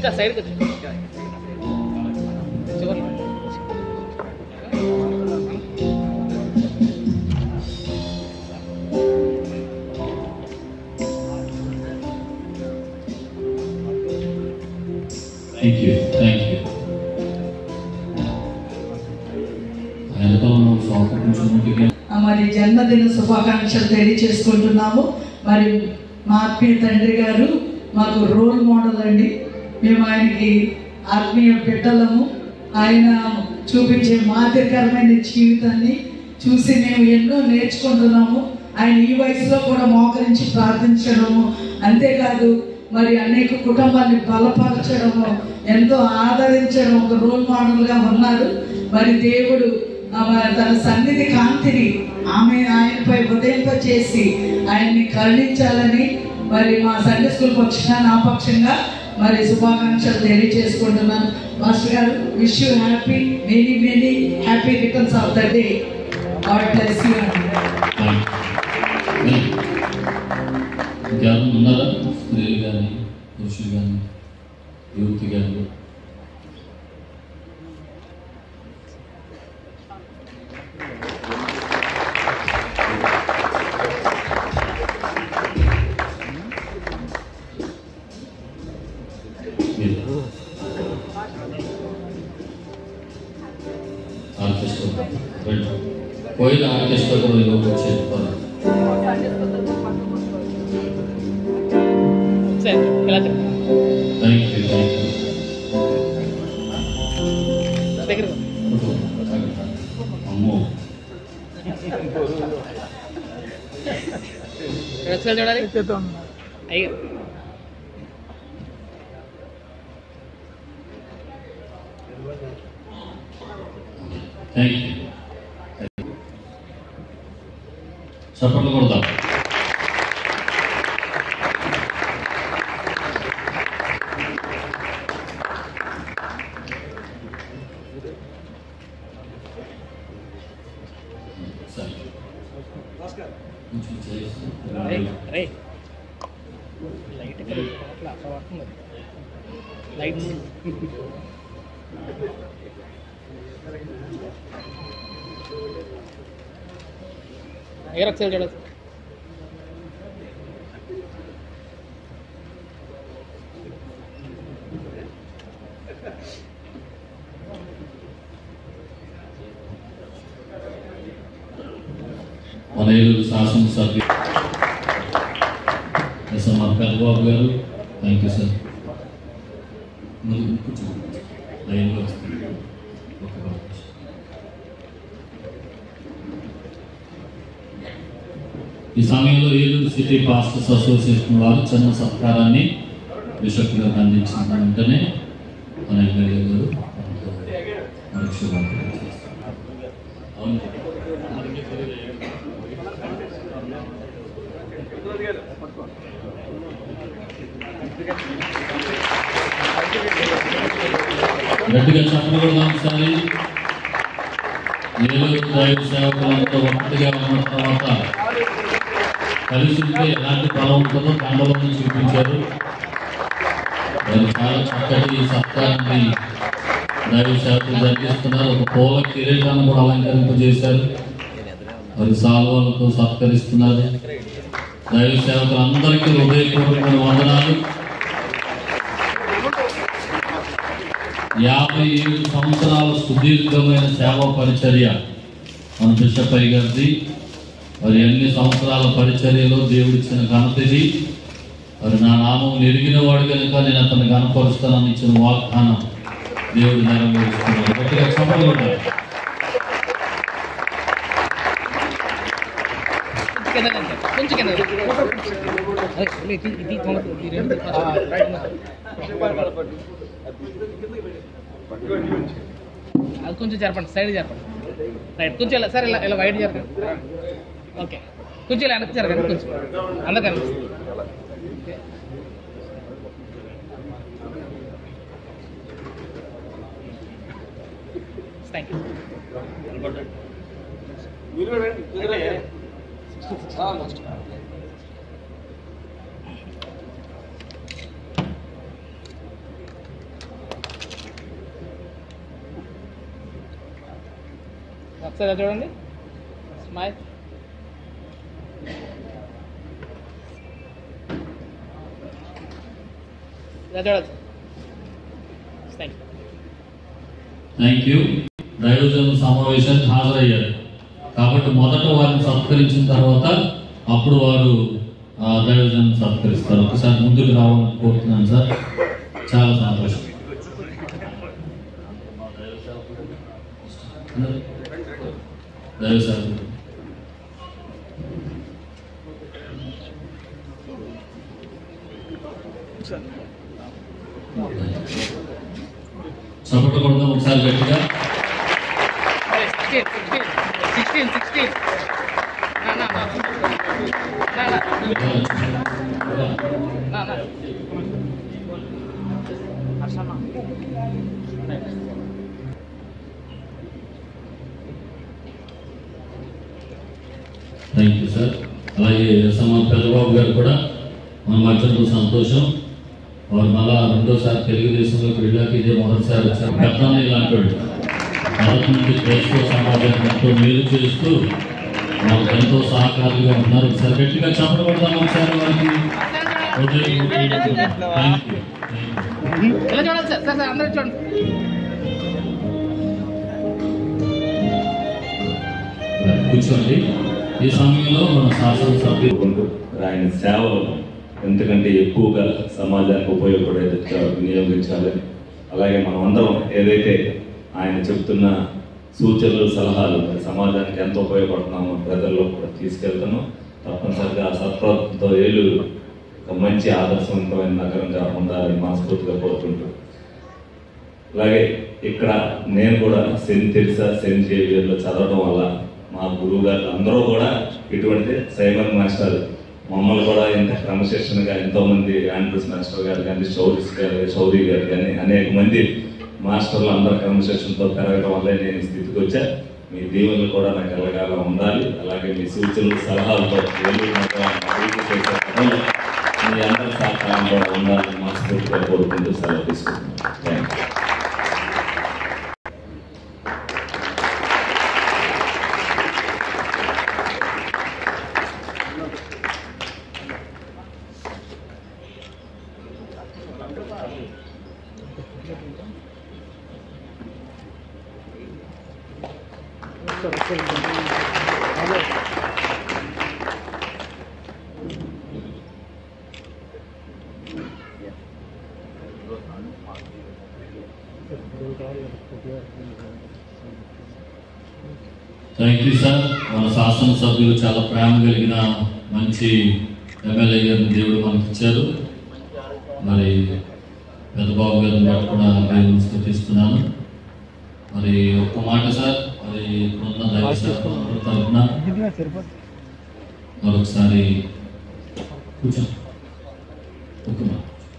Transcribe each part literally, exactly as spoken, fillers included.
సైడ్కి చివరి Thank you, thank you. మరి జన్మదిన శుభాకాంక్షలు తెలియచేసుకుంటున్నాము. మరి మా ఆత్మీయ తండ్రి గారు మాకు రోల్ మోడల్ అండి. మేము ఆయనకి ఆత్మీయ బిడ్డలము. ఆయన చూపించే మాదిరికరమైన జీవితాన్ని చూసి మేము ఎన్నో నేర్చుకుంటున్నాము. ఆయన ఈ వయసులో కూడా మోకరించి ప్రార్థించడము, అంతేకాదు మరి అనేక కుటుంబాన్ని బలపరచడము, ఎంతో ఆదరించడం, ఒక రోల్ మోడల్గా ఉన్నారు. మరి దేవుడు తన సన్నిధి కాంతిని ఆమె ఆయనపై ఉదయింప చేసి ఆయన్ని కరుణించాలని మరి మా సండే స్కూల్ పక్షంగా నా పక్షంగా మరి శుభాకాంక్షలు తెలియజేసుకుంటున్నాను. మాస్టర్ గారు, wish you happy many many happy returns of the day. God bless you. ఇంకెవరు ఉన్నారా? స్త్రీలు కానీ పురుషులు కానీ యువతి కానీ? ఆర్కెస్ట్రా పోయిన ఆర్కెస్ట్రా కూడా ఈరోజు వచ్చేది. Thank you, thank you. అమ్మో చూడాలి అయ్యో థ్యాంక్ యూ. చప్పట్లు కొడతాం. లైట్ అట్లా అట్లా పడుతుంది లైట్స్. అయ్యారు ఒకసారి చూడచ్చు. మన ఏలూరు శాసనసభ్యులు ఎస్ఎంఆర్ పెద్దబాబు గారు, థ్యాంక్ యూ సార్. ముందు కూర్చో, లైన్లో వస్తుంది. ఈ సమయంలో ఏలూరు సిటీ పాస్టర్స్ అసోసియేషన్ వారు చిన్న సత్కారాన్ని బిషప్ గారికి అందించిన వెంటనే మన ఎమ్మెల్యే గారు మనకు శుభాకాంక్షలు చేస్తారు. అవును, గట్టిగా చెప్పకూడదాం. ఒకసారి ఏలూరు దైవ సేవకులంతా ఒకటిగా ఉన్న తర్వాత కలిసి ఉంటే ఎలాంటి బలం ఉంటుందో కండలను చూపించారు. మరి చాలా చక్కటి సత్కారాన్ని దైవ సేవకులు జరిగిస్తున్నారు. ఒక పూల కిరీటాన్ని కూడా అలంకరింపజేశారు. మరి సాల్వాలతో సత్కరిస్తున్నారు. దైవ సేవకులందరికీ హృదయపూర్వకమైన వందనాలు. యాభై ఏడు సంవత్సరాల సుదీర్ఘమైన సేవా పరిచర్య మన బిషప్ అయ్య గారిది. మరి ఎన్ని సంవత్సరాల పరిచర్యలో దేవుడిచ్చిన ఘనత ఇది. మరి నా నామం ఎరిగిన వాడు కనుక నేను అతన్ని ఘనపరుస్తానని ఇచ్చిన వాగ్దానం దేవుడు నెరవేరుస్తున్నాడు. గట్టిగా చెప్పలు ఉంటాయి. కొంచెం కింద అది కొంచెం జరపండి, సైడ్ జరపండి. రైట్, కొంచెం ఇలా సార్ ఇలా ఇలా వైట్ జరగండి. ఓకే, కొంచెం ఇలా వెనక్కి జరగండి, కొంచెం అందరు కనిపిస్తుంది. Thank you. ఒకసారి ఇలా చూడండి, స్మైల్. ఇలా చూడచ్చు. Thank you. Thank you. దైవజన సమావేశానికి హాజరయ్యారు కాబట్టి మొదట వారిని సత్కరించిన తర్వాత అప్పుడు వారు దైవజనం సత్కరిస్తారు. ఒకసారి ముందుకు రావాలని కోరుతున్నాను సార్. చాలా సంతోషం. దైవ సేవకుడు చప్పట్లు కొడదాం ఒకసారి గట్టిగా. Sixteen sixteen thank you sir. అలాగే సమ పెద్దబాబు గారు కూడా మన మధ్యలో సంతోషం. వారు మళ్ళా రెండోసారి తెలుగుదేశంలోకి వెళ్ళాక ఇదే మొదటిసారి వచ్చారు. పెద్దనే ఇలాంటి వాడు మొదటి నుండి క్రైస్తవ సమాజానికి ఎంతో మేలు చేస్తూ మాకు ఎంతో సహకారులుగా ఉన్నారు. ఒకసారి గట్టిగా చెప్పబడతాం ఒకసారి వారికి. ఎలా చూడాలి సార్? సార్ సార్ అందరూ చూడండి. కూర్చోండి. ఈ సమయంలో మన శాసనసభ్యులు ఆయన సేవలు ఎంతకంటే ఎక్కువగా సమాజానికి ఉపయోగపడే వినియోగించాలని, అలాగే మనం అందరం ఏదైతే ఆయన చెప్తున్న సూచనలు సలహాలు సమాజానికి ఎంత ఉపయోగపడుతున్నామో ప్రజల్లో కూడా తీసుకెళ్తాను. తప్పనిసరిగా సత్ప్రవర్తనతో ఏలూరు ఒక మంచి ఆదర్శవంతమైన నగరంగా ఉండాలని మనస్ఫూర్తిగా కోరుకుంటూ, అలాగే ఇక్కడ నేను కూడా సెయింట్ తెరిసా సెయింట్ జేవియర్లో చదవడం వల్ల మా గురువు గారు అందరూ కూడా ఇటువంటి సైమన్ మాస్టర్ మమ్మల్ని కూడా ఇంత క్రమశిక్షణగా ఎంతోమంది ఆండ్రూస్ మాస్టర్ గారు కానీ, చౌరీస్ గారు చౌదరి గారు కానీ అనేక మంది మాస్టర్లు అందరూ క్రమశిక్షణతో పెరగడం వల్లే నేను ఈ స్థితికి వచ్చా. మీ దీవెనలు కూడా నాకు ఎల్లగాలం ఉండాలి. అలాగే మీ సూచనలు సలహాలతో అభివృద్ధి చేసే పనులు మీ అందరి సహకారం కూడా ఉండాలని మనస్ఫూర్తిగా కోరుకుంటూ సెలవు తీసుకుంటున్నాను. Thank you. Thank you sir. మన శాసనసభ్యులు చాలా ప్రేమ కలిగిన మంచి ఎమ్మెల్యే గారిని దేవుడు మనకి ఇచ్చారు. మరి పెద్దబాబు గారిని బట్టి కూడా దేవుని స్థుతిస్తున్నాను. మరి ఒక్క మాట సార్, మరి ఇప్పుడున్న దైవ సేవకులందరి తరఫున మరొకసారి కూర్చో ఒక్క మాట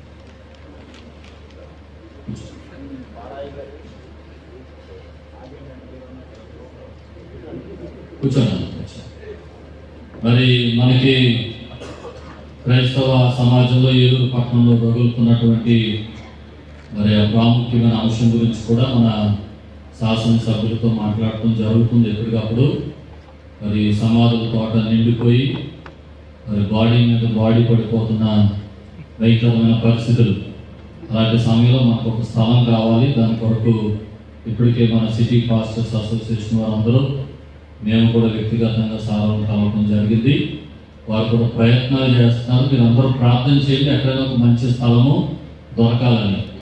కూర్చోండి. మరి మనకి క్రైస్తవ సమాజంలో ఏలూరు పట్టణంలో రగులుతున్నటువంటి మరి ఆ ప్రాముఖ్యమైన అంశం గురించి కూడా మన శాసనసభ్యులతో మాట్లాడటం జరుగుతుంది ఎప్పటికప్పుడు. మరి సమాధుల తోట నిండిపోయి మరి బాడీ మీద బాడీ పడిపోతున్న భయంకరమైన పరిస్థితులు. అలాంటి సమయంలో మనకు ఒక స్థలం కావాలి. దాని కొరకు ఇప్పటికే మన సిటీ పాస్టర్స్ అసోసియేషన్ వారందరూ, మేము కూడా వ్యక్తిగతంగా సారం కలవడం జరిగింది. వారు కూడా ప్రయత్నాలు చేస్తున్నారు. మీరు అందరూ ప్రార్థన చేయండి ఎక్కడైనా ఒక మంచి స్థలము దొరకాలని.